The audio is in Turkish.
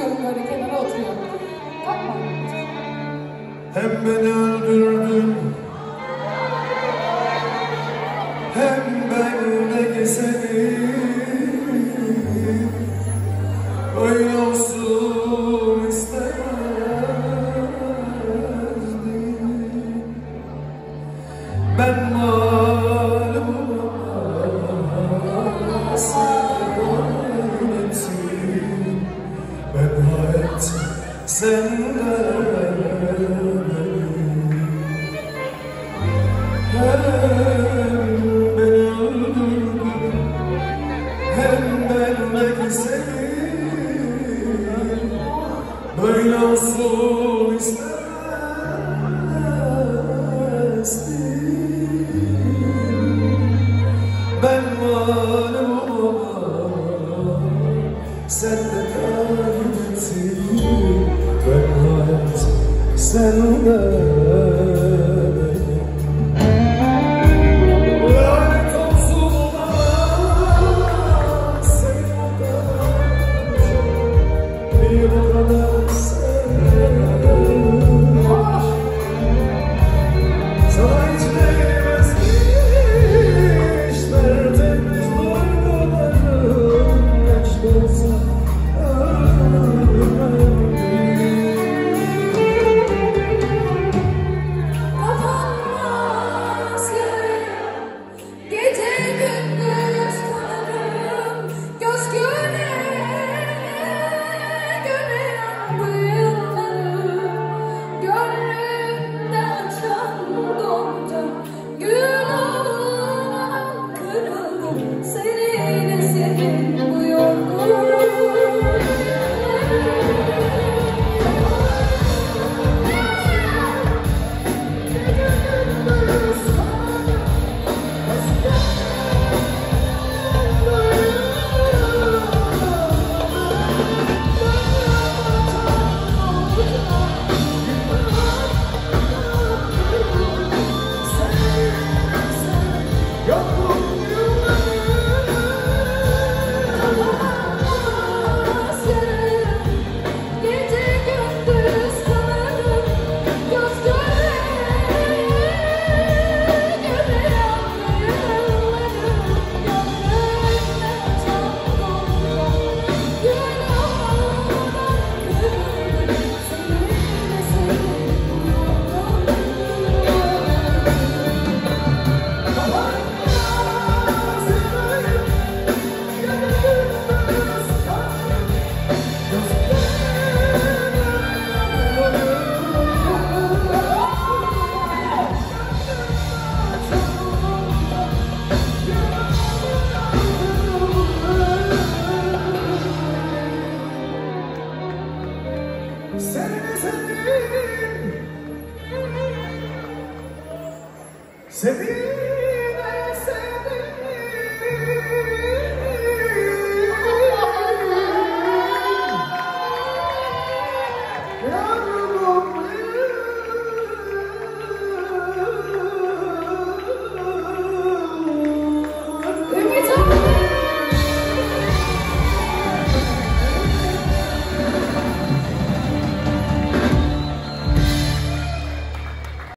diyorum böyle kenara oturuyorum. Yapma. Hem beni öldürdün, hem bendeki seni. Öyle olsun istemezdim. Ben malum ama sen öğretsin. Ben hayat senden. Hem beni öldürdün, hem bendeki seni. Böyle olsun istemezdim. Ben malum ama sen de kaybettin. Ben hayat senden. Sevdim.